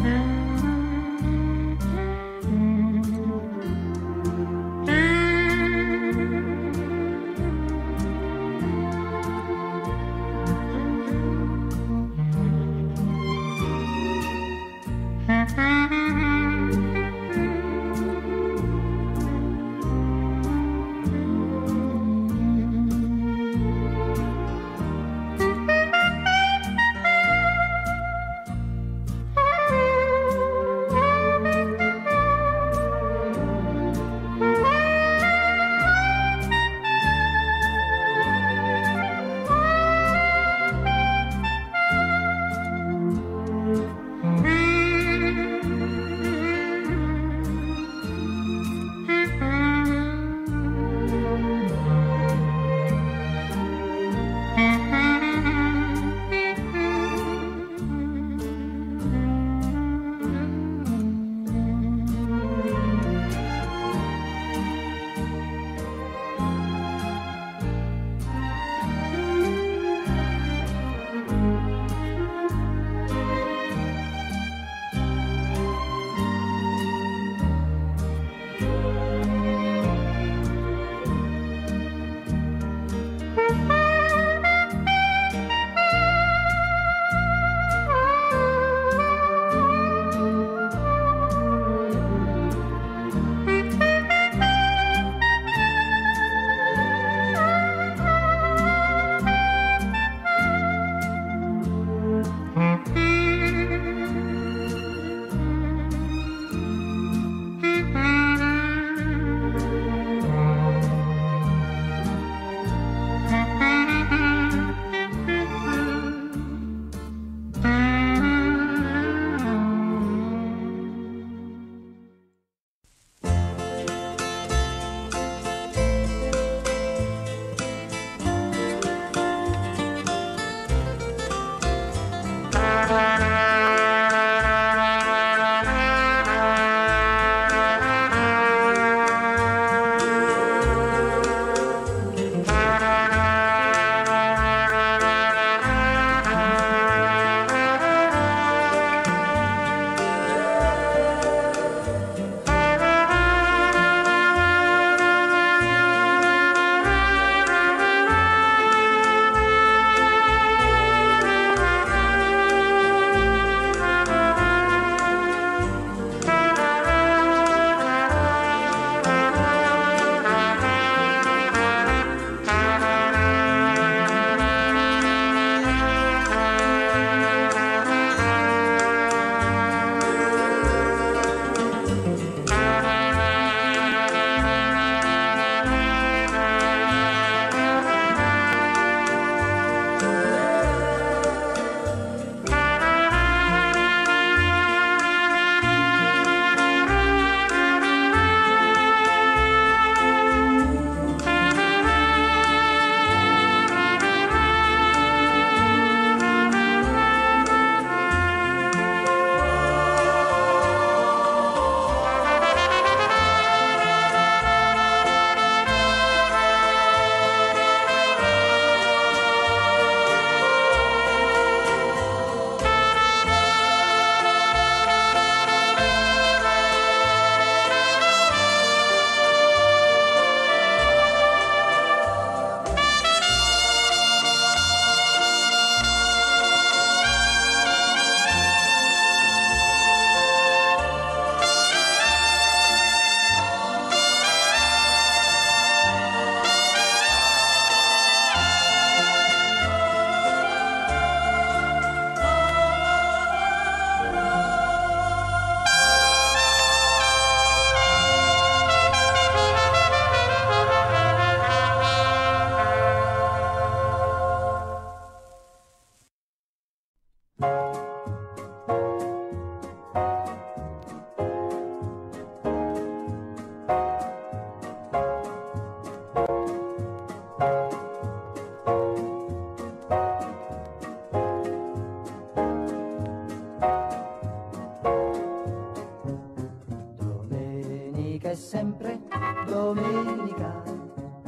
è sempre domenica,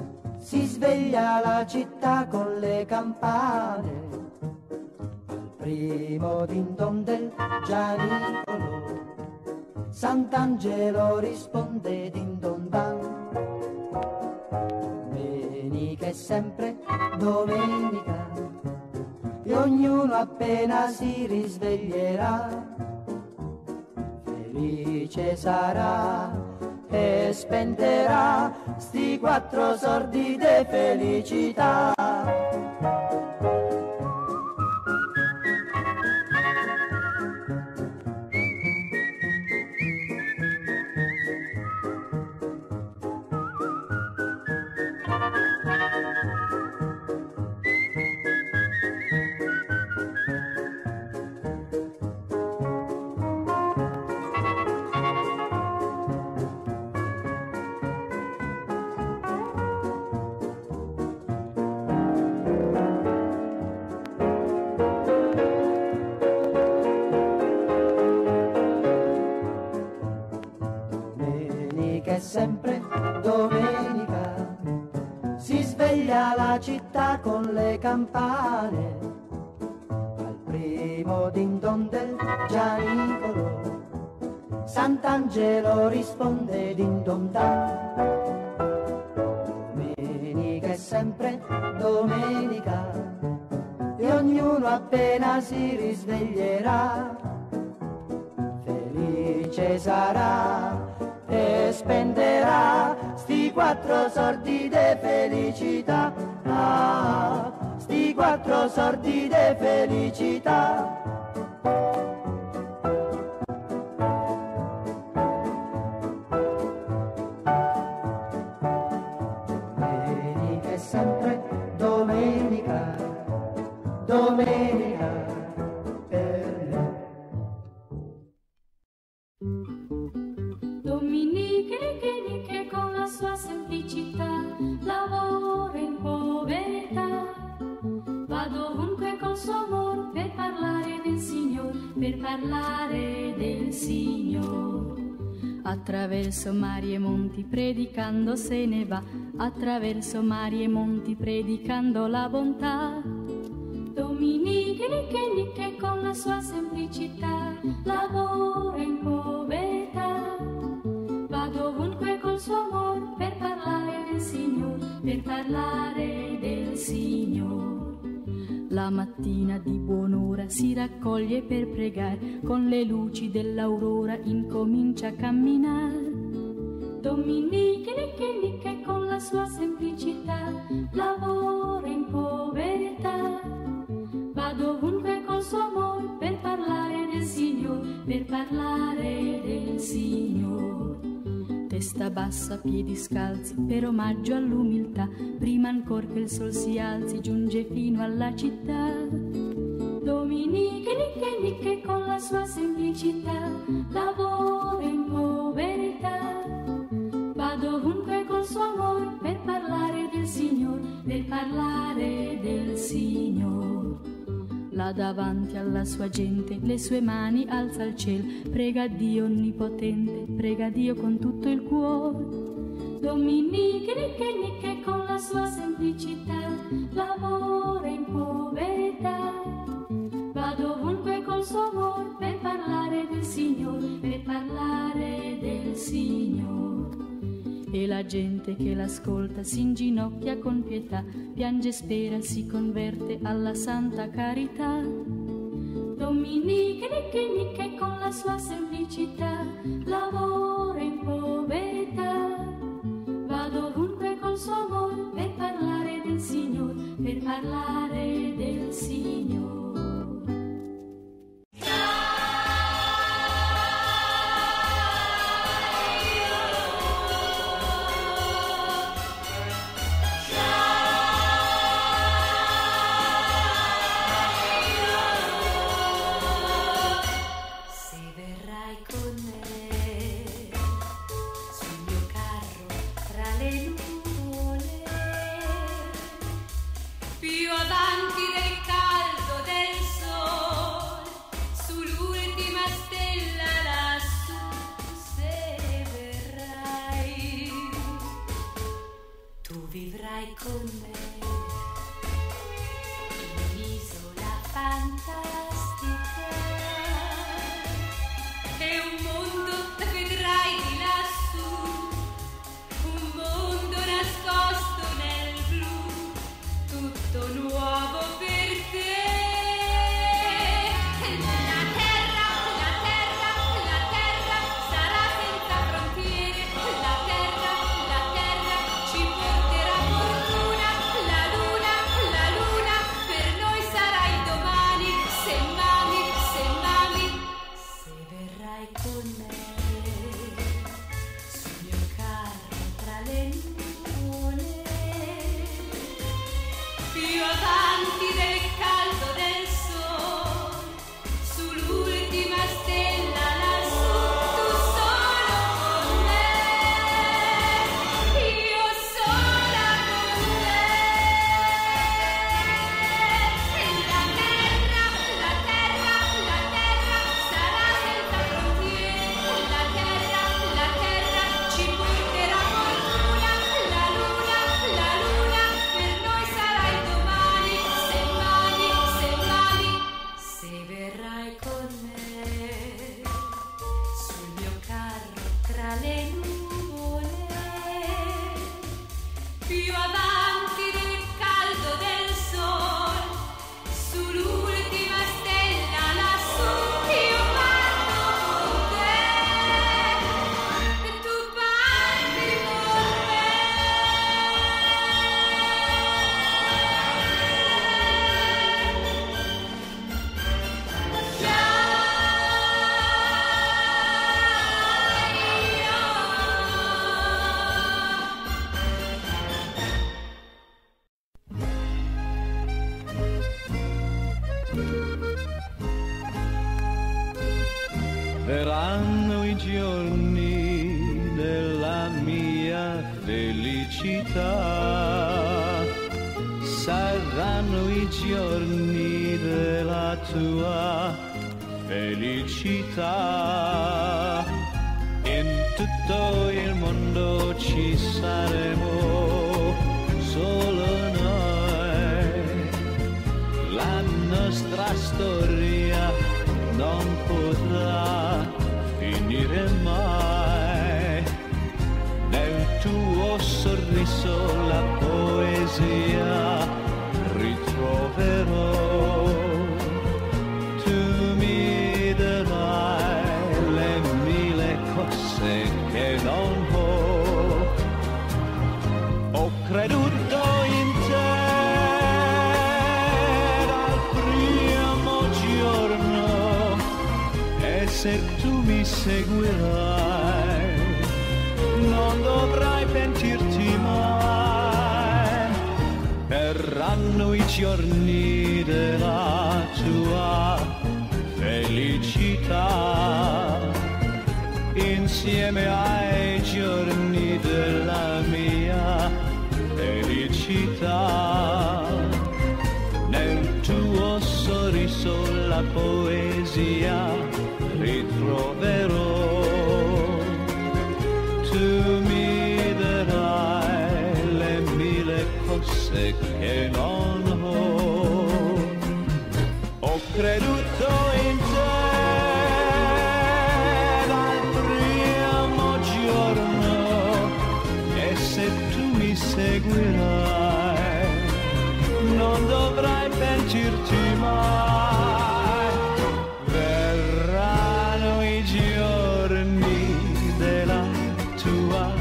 si sveglia la città con le campane, al primo din don del Gianicolo, Sant'Angelo risponde din don dan. Domenica è sempre domenica, e ognuno appena si risveglierà felice sarà e spenderà sti 4 soldi de felicità. Sempre domenica si sveglia la città con le campane, al primo din don del Gianicolo, Sant'Angelo risponde din don dan. Domenica è sempre domenica, e ognuno appena si risveglierà felice sarà e spenderà sti 4 soldi de felicità. Ah, sti 4 soldi de felicità. Domenica è sempre domenica, domenica per me. Dominiche con la sua semplicità lavora in povertà, va dovunque col suo amor per parlare del Signor, per parlare del Signor. Attraverso mari e monti predicando se ne va, attraverso mari e monti predicando la bontà. Dominiche con la sua semplicità lavora in povertà, va dovunque col suo amor per parlare del Signor, per parlare del Signor. La mattina di buon'ora si raccoglie per pregare, con le luci dell'aurora incomincia a camminare. Dominiche con la sua semplicità lavora in povertà, va dovunque col suo amor per parlare del Signor, per parlare del Signor. Testa bassa, piedi scalzi, per omaggio all'umiltà, prima ancor che il sol si alzi, giunge fino alla città. Dominiche con la sua semplicità lavora in povertà, va dovunque col suo amor per parlare del Signor, per parlare del Signor. Là davanti alla sua gente le sue mani alza al cielo, prega Dio onnipotente, prega Dio con tutto il cuore. Dominiche con la sua semplicità lavora in povertà, va dovunque col suo amor per parlare del Signor, per parlare del Signor. E la gente che l'ascolta si inginocchia con pietà, piange, spera, si converte alla santa carità. Dominiche con la sua semplicità lavora in povertà, va dovunque col suo amor per parlare del Signor, per parlare del Signor. Con me in un'isola fantastica Verranno i giorni della mia felicità, saranno i giorni della tua felicità. In tutto il mondo ci saremo solo noi, la nostra storia non potrà finire mai. Nel tuo sorriso la poesia ritroverò. Tu mi darai le mille cose che non ho. Ho creduto in te dal primo giorno, e se tu mi seguirai non dovrai pentirti mai. Verranno i giorni della tua felicità, insieme ai giorni della mia felicità. Nel tuo sorriso la poesia ritroverò. Tu mi darai le mille cose che non ho. Ho creduto in te dal primo giorno, e se tu mi seguirai non dovrai pentirti mai. Verranno i giorni della tua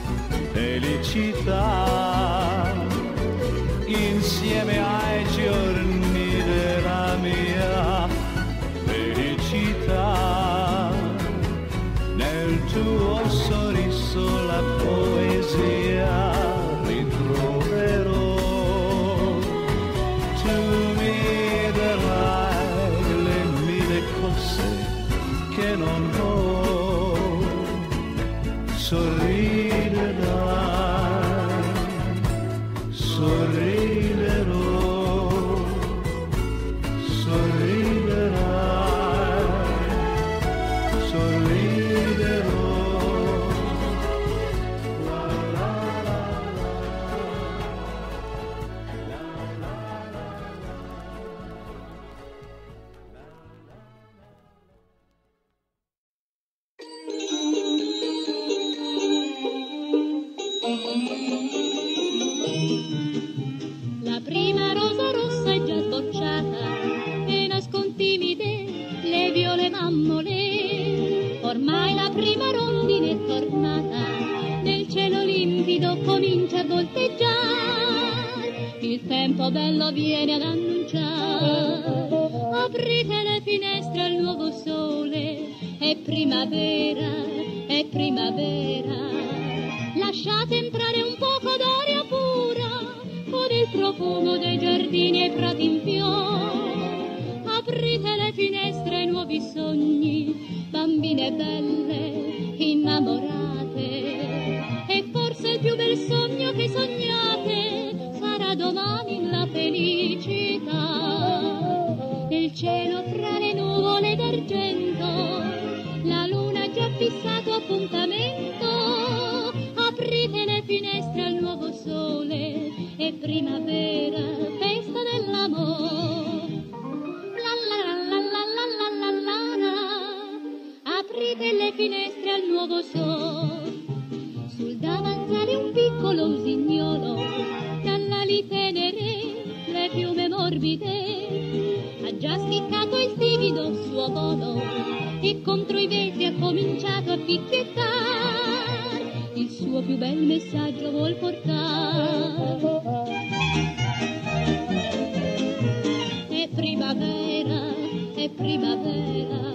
felicità, insieme ai giorni della mia felicità. Nel tuo sorriso la poesia ritroverò. Tu mi darai le mille cose che non ho. Sorriderai, sorriderò, sorriderai, sorriderò. La la la La prima rosa rossa è già sbocciata e nascon timide le viole mammole. Ormai la prima rondine è tornata, nel cielo limpido comincia a volteggiare. Il tempo bello viene ad annunciare. Aprite le finestre al nuovo sole, è primavera, è primavera. Lasciate entrare un poco d'aria pura, con il profumo dei giardini e prati in fiore. Aprite le finestre ai nuovi sogni, bambine belle, innamorate. E forse il più bel sogno che sognate sarà domani la felicità. Nel cielo fra le nuvole d'argento, la luna ha già fissato appuntamento. Aprite le finestre al nuovo sole, è primavera, festa dell'amore. La la la la la la la la la. Aprite le finestre al nuovo sole. Sul davanzale un piccolo usignolo, dall'ali tenere le piume morbide, ha già spiccato il timido suo volo e contro i vetri ha cominciato a picchiettare. Il suo più bel messaggio vuol portare. È primavera, è primavera.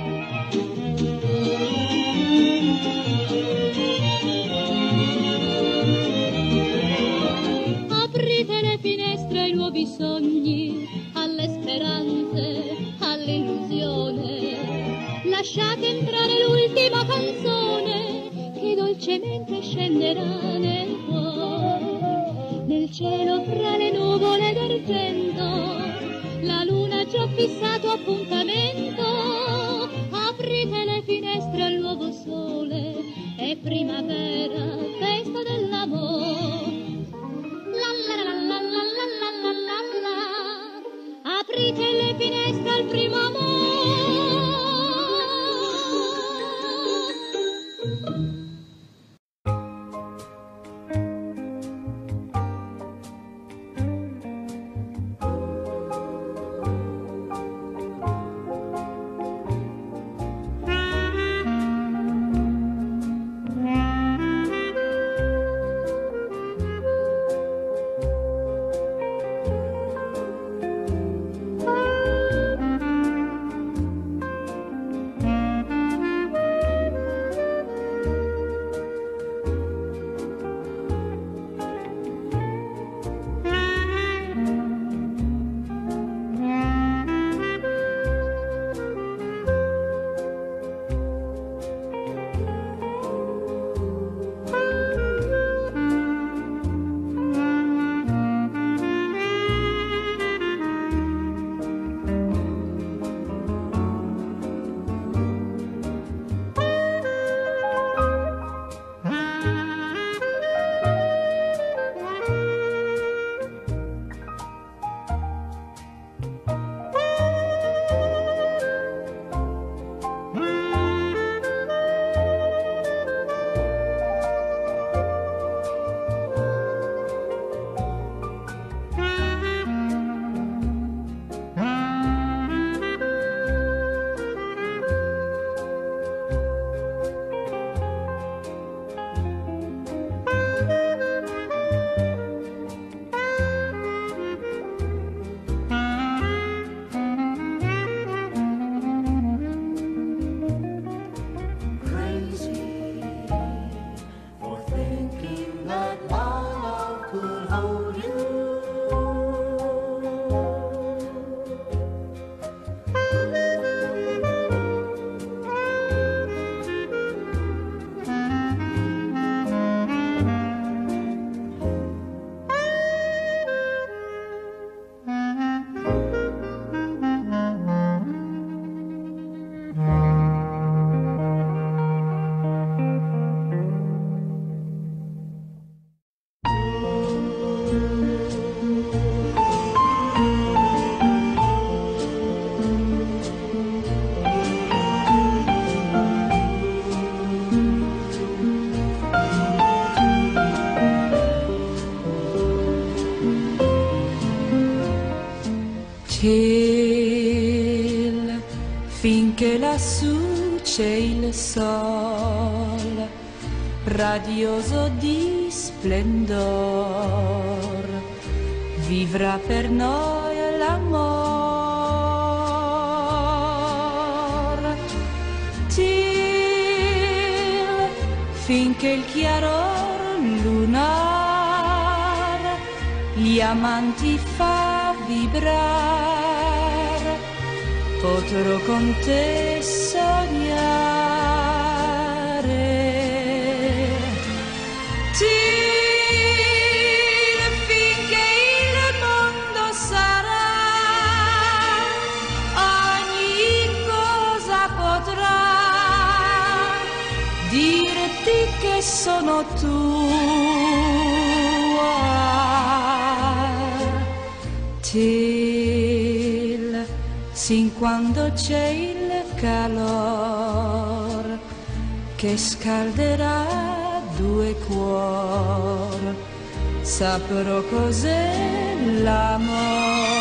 Aprite le finestre ai nuovi sogni, alle speranze, all'illusione. lasciate entrare l'ultima canzone che dolcemente scenderà nel cuore. Nel cielo fra le nuvole d'argento la luna ha già fissato appuntamento. Aprite le finestre al nuovo sole, è primavera, festa dell'amore. La la la la la la la la la. Aprite le finestre al primo amore. Finché lassù c'è il sol radioso di splendor, vivrà per noi l'amor. Till finché il chiaror lunar gli amanti fa vibrar, potrò con te sognare. Till finché il mondo sarà, ogni cosa potrà dirti che sono tua. Till sin quando c'è il calor che scalderà due cuor, saprò cos'è l'amore.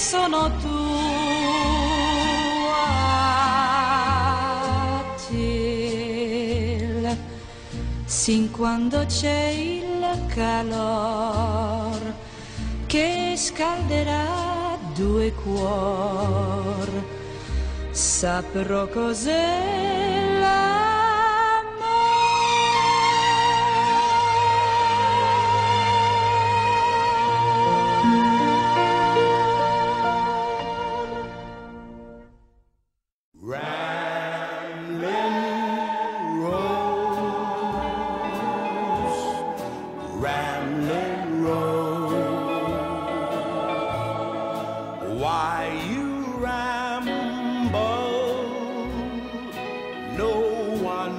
sono tua, till, sin quando c'è il calor che scalderà due cuor, saprò cos'è Ramblin' Rose, why you ramble, no one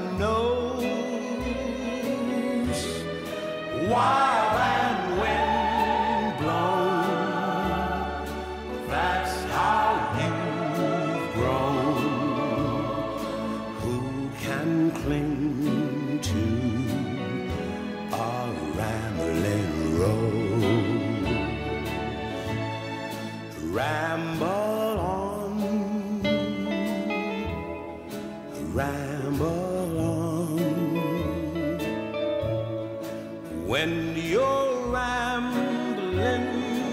knows. While and wind blown, that's how you've grown. Who can cling to a rambling road? Ramble on, ramble on. When you're rambling,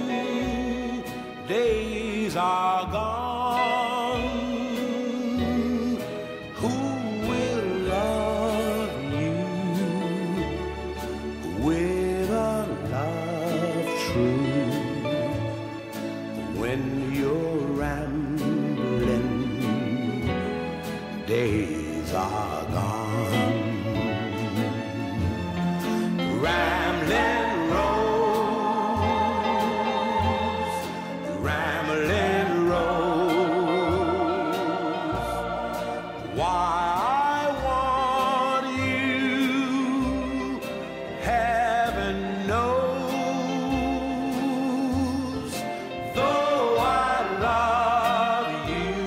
days are gone. Who will love you with a love true? When you're rambling, days are gone. Rambling Rose, rambling Rose, why I want you, heaven knows. Though I love you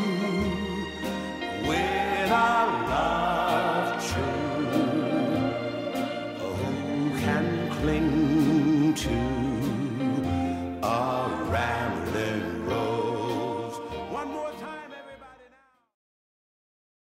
with a love true, who can cling to